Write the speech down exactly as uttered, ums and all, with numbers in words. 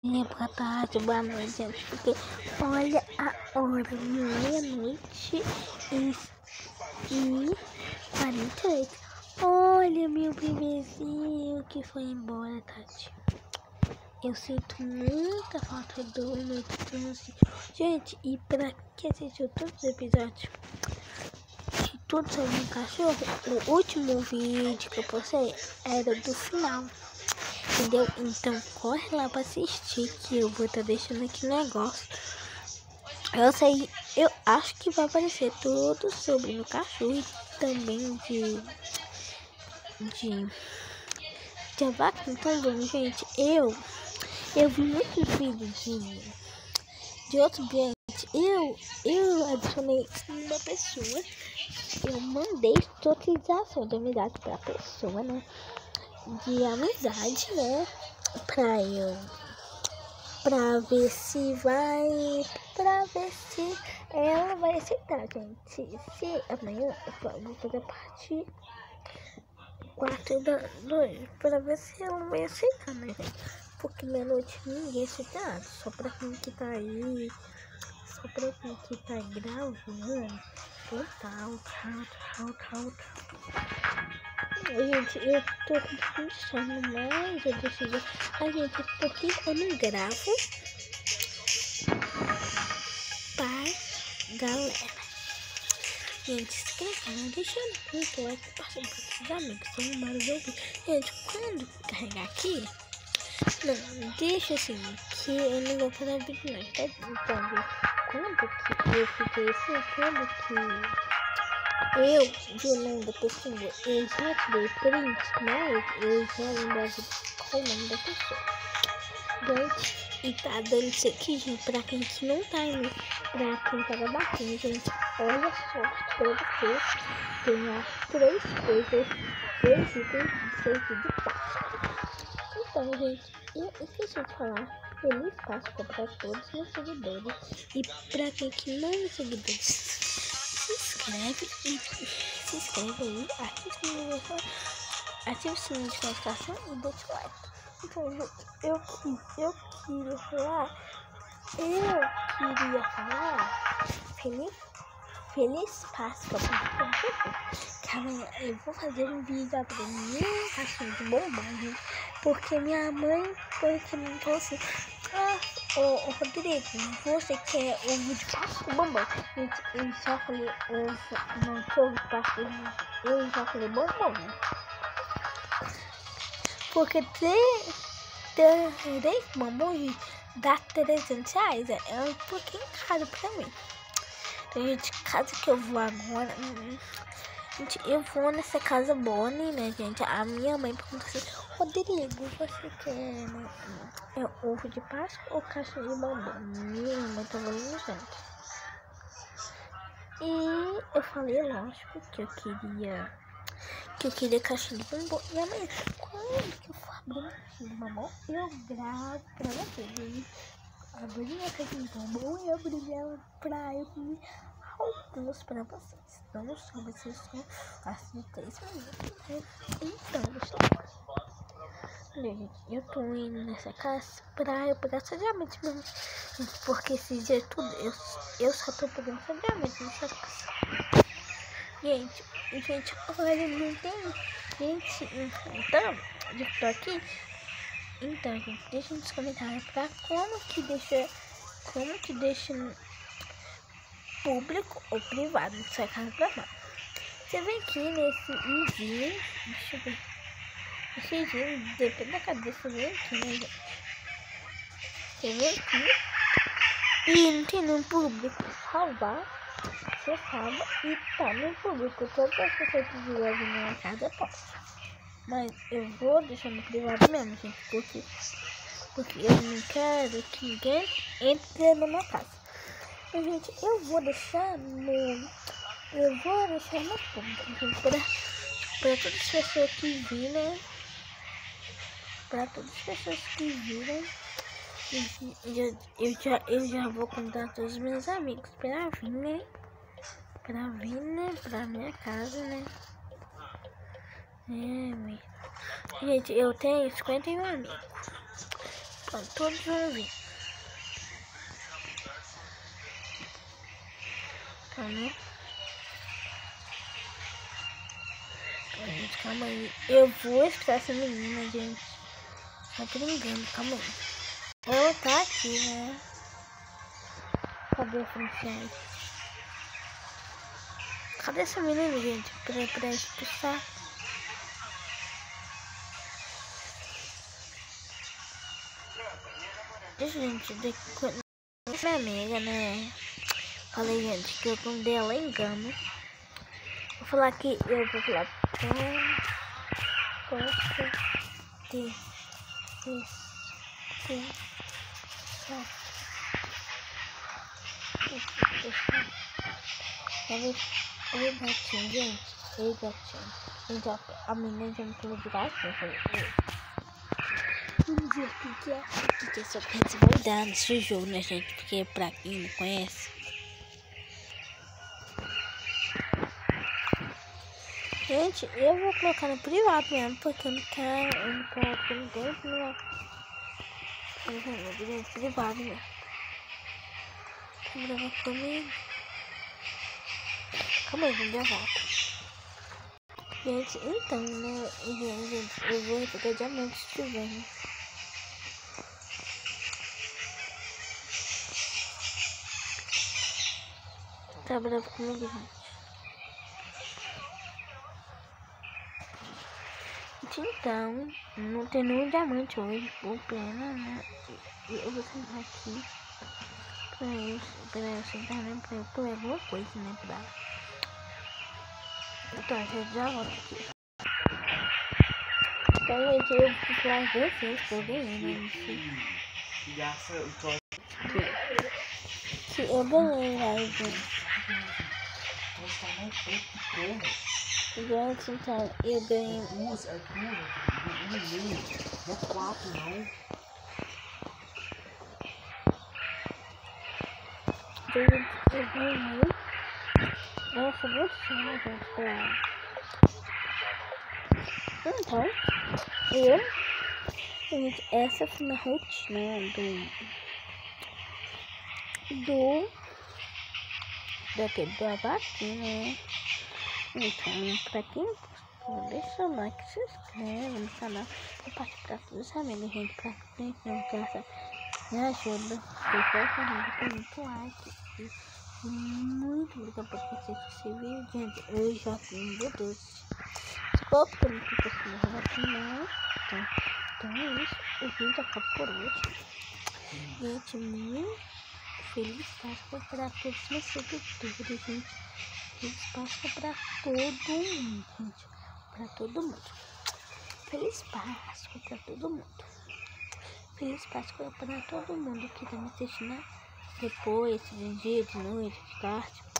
Boa tarde, boa noite, gente, porque olha a hora, meia-noite e, e quarenta e oito. Olha meu bebezinho que foi embora, Tati. Eu sinto muita falta do meu trânsito. Gente, e pra que assistiu todos os episódios de Tudo Sobre um Cachorro, o último vídeo que eu postei era do final. Entendeu? Então corre lá pra assistir, que eu vou estar tá deixando aqui o negócio. Eu sei, eu acho que vai aparecer tudo sobre meu cachorro e também de de de vaca. Então vamos, gente. Eu eu vi muitos vídeos de de outros gente. Eu eu adicionei uma pessoa. Eu mandei totalização de amizade pra pessoa, né? De amizade, né? Pra eu Pra ver se vai. Pra ver se ela vai aceitar, gente. Se amanhã eu vou fazer parte quatro da noite. Pra ver se ela vai aceitar, né, gente? Porque meia-noite ninguém aceita nada. Só pra quem que tá aí. Só pra quem que tá gravando. Então tal, tal, tal, tal, tal. Gente, eu tô com sono, mas eu decidi. A gente, porque eu não gravo pra galera. Gente, se inscreva, deixa muito like, passa para os amigos, são números ouvidos. Gente, quando carregar aqui, não, deixa assim, que eu não vou fazer vídeo não, tá? Então, quando que eu fiquei assim, quando que eu vi o nome da pessoa, eu já tirei print, mas eu já lembrava qual o nome da pessoa. Gente, e tá dando isso aqui, gente, pra quem que não tá indo, pra quem tava batendo, gente, olha só, pra vocês, tem as três coisas, três itens de serviço de Páscoa. Então, gente, eu esqueci de falar, feliz Páscoa pra todos os meus seguidores, e pra quem que não é seguidores, se inscreve e se inscreve aí, ativa o sininho, ativa o sininho de notificação e deixa o like. Então, eu, eu, eu queria falar, eu queria falar, feliz, feliz Páscoa pra todos. Calma, eu vou fazer um vídeo abrindo minha caixinha de bombom, gente, porque minha mãe foi que me falou assim, ah, ô, ô Rodrigo, você quer ovo de Páscoa bombom? Gente, eu já falei ovo, não que ovo de Páscoa, eu já falei bombom, né? Porque três bombons dá trezentos reais. É um pouquinho caro pra mim. Então, gente, casa que eu vou agora. Gente, eu vou nessa casa Bonnie, né, gente? A minha mãe perguntou assim: Rodrigo, você quer, né, é ovo de Páscoa ou caixa de bombom? Minha mãe tava ali, gente. E eu falei, lógico, que eu queria. Que eu queria caixinha de bombom. E amanhã, quando que eu for abrir uma caixinha de bombom, eu gravo pra vocês. Abri a caixinha de bombom e abri ela pra eu comer alguns pra vocês. Não só vocês só assim três minutos, né? Então, pessoal, gente, eu tô indo nessa casa pra eu pegar sadiamente mesmo. Porque esse dia tudo, eu, eu só tô pegando sadiamente nessa casa. Gente, gente, olha, não tem gente, então, eu tô aqui, então, gente, deixa nos comentários pra como que deixa, como que deixa público ou privado, isso é casa pra nós. Você vem aqui nesse izinho, deixa eu ver, esse izinho, depende da cabeça, vem aqui, né, gente? Você vem aqui, e não tem nenhum público, salvar. Você salva e tá no público. Todas as pessoas que vivem na minha casa podem. Mas eu vou deixar no privado mesmo, gente. Porque, porque eu não quero que ninguém entre na minha casa. Mas, gente, eu vou deixar no. Eu vou deixar no público, gente. Pra, pra todas as pessoas que virem. Pra todas as pessoas que virem. Eu, eu, já, eu já vou contar todos os meus amigos pra vir, né? Pra vir, né? Pra minha casa, né? É, gente, eu tenho cinquenta e um amigos. Pronto, todos vão vir. Calma. Gente, calma aí. Eu vou escutar essa menina, gente. Só por engano, calma aí. Ela tá aqui, né? Cadê a funcionária? Cadê essa menina, gente? Pra, pra expulsar. Gente, quando minha amiga, né? Falei, gente, que eu com dela engano. Vou falar que eu vou falar. Gosto de expulsar. Oi, gatinho, gente. Oi, gatinho. Gente, a, a menina já me falou de gatinho. Eu falei, vamos ver o que, que é. O que, que é essa coisa? Vou dar nesse jogo, né, gente? Porque pra quem não conhece. Gente, eu vou colocar no privado mesmo, porque eu não quero. Eu não quero que ninguém me. Eu vou no privado mesmo. Vou gravar comigo. Calma aí, vamos gravar. Gente, então, né, gente, eu vou pegar diamante se tiver, né? Tá bravo comigo, gente? Então, não tem nenhum diamante hoje, por pena, né? Eu vou sentar aqui pra eu, pra eu sentar, né? Pra eu comer alguma coisa, né? Pra... Então, eu já volto aqui. Então, gente, eu vou falar de vocês que eu ganhei, né? Que eu ganhei, né, gente? Gente, então, eu ganhei. Duas, é duas, um e meio, não é quatro, não. Eu ganhei. Nossa, você, né, gente? Pra... Então, eu. Gente, essa foi minha rotina do. Do. Daquele do abate, né? Então, pra quem gostou, deixa o like, se inscreve no canal, compartilha pra todos os amigos, gente, pra quem não quer, me ajuda, se for com muito like e muito obrigado por assistir esse vídeo, gente. Eu já tenho um doce. Desculpa que eu não fico assim, não. Então, então é isso, o vídeo acaba por hoje. Gente, muito feliz Páscoa para todos meus seguidores, gente. Feliz Páscoa para todo mundo, gente. Para todo mundo. Feliz Páscoa para todo mundo. Feliz Páscoa para todo mundo que tá me assistindo depois, de dia, de noite, de tarde.